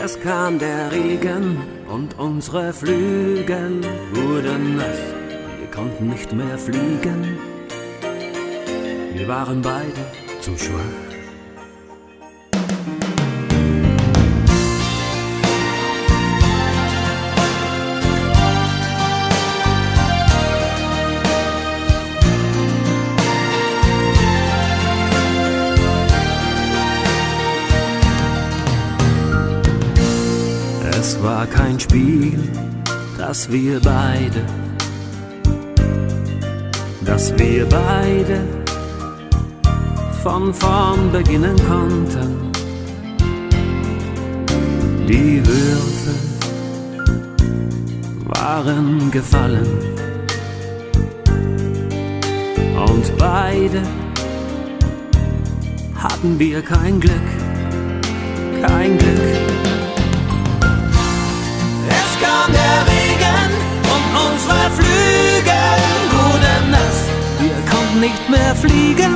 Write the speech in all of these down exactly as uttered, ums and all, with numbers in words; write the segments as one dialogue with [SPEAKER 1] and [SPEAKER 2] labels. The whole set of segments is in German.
[SPEAKER 1] Es kam der Regen und unsere Flügel wurden nass. Wir konnten nicht mehr fliegen, wir waren beide zu schwach. Es war kein Spiel, dass wir beide, dass wir beide von vorn beginnen konnten. Die Würfel waren gefallen und beide hatten wir kein Glück, kein Glück. Es kam der Regen und unsere Flügel wurden nass. Wir konnten nicht mehr fliegen,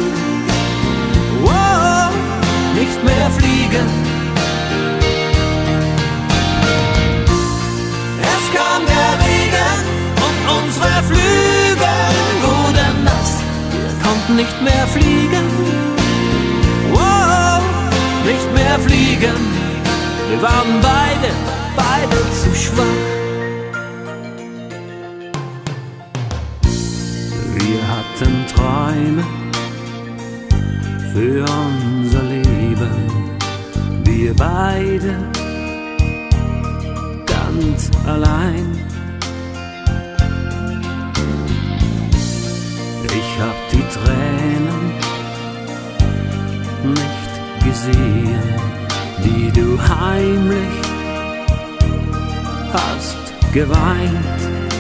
[SPEAKER 1] wow, nicht mehr fliegen. Es kam der Regen und unsere Flügel wurden nass. Wir konnten nicht mehr fliegen, wow, nicht mehr fliegen. Wir waren beide beide zu schwach. Wir hatten Träume für unser Leben, wir beide ganz allein. Ich hab die Tränen nicht gesehen, die du heimlich hast geweint.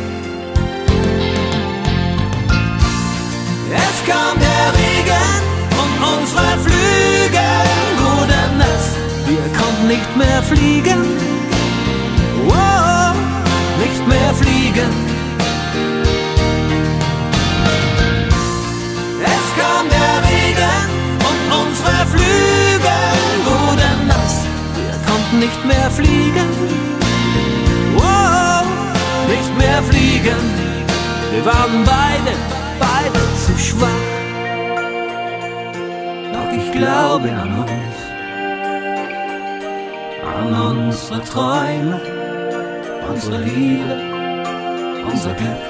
[SPEAKER 1] Es kam der Regen und unsere Flügel wurden nass. Wir konnten nicht mehr fliegen, wow, nicht mehr fliegen. Es kam der Regen und unsere Flügel wurden nass. Wir konnten nicht mehr fliegen, wow, nicht mehr fliegen. Wir waren beide, beide zu schwach. Doch ich glaube an uns, an unsere Träume, unsere Liebe, unser Glück.